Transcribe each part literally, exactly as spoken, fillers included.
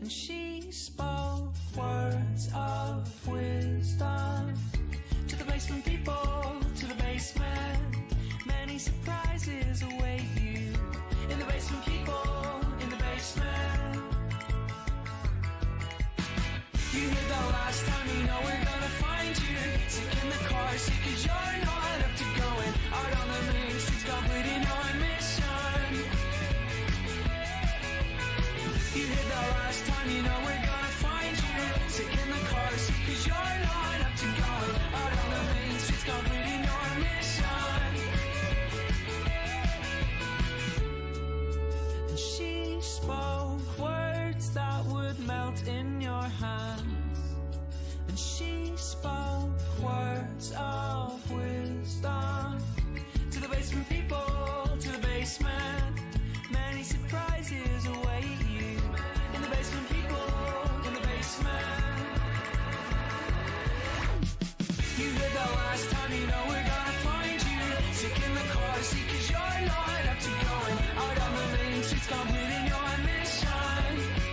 And she spoke words of wisdom to the basement people, to the basement. Many surprises await you in the basement, people, in the basement. You heard that last time, you know we're gonna find you sick in the car seat, cause you're not up to going out on the main streets, completing your mission. You heard that last time, you know we're gonna find you sick in the car seat, cause you're not up to going out on the main streets, completing your mission. And she spoke words that would melt in your hands. And she spoke words of wisdom to the basement people, to the basement. Many surprises await you in the basement, people, in the basement. You heard that last time, you know we're gonna find you sick in the car seat, cause you're not up to going out on the main streets, completing your mission.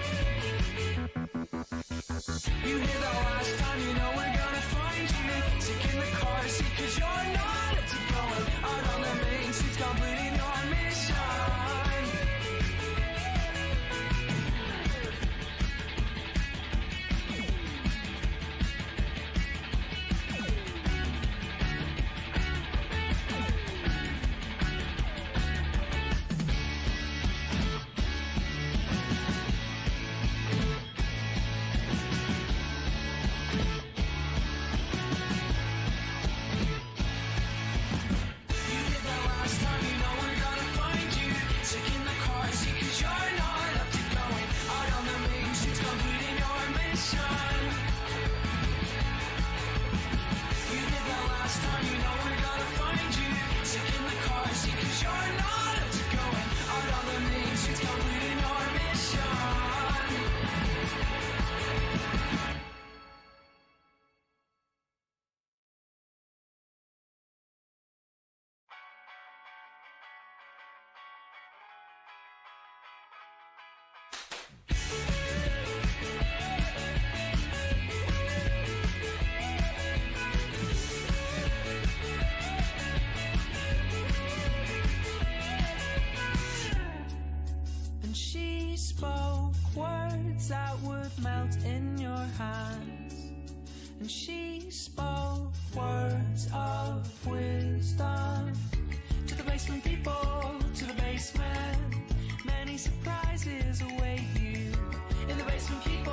You hear that last time, you know we're gonna find you sick in the car seat, cause you're not up to going out on the main streets, completing your mission. She spoke words that would melt in your hands. And she spoke words of wisdom to the basement people, to the basement. Many surprises await you in the basement, people.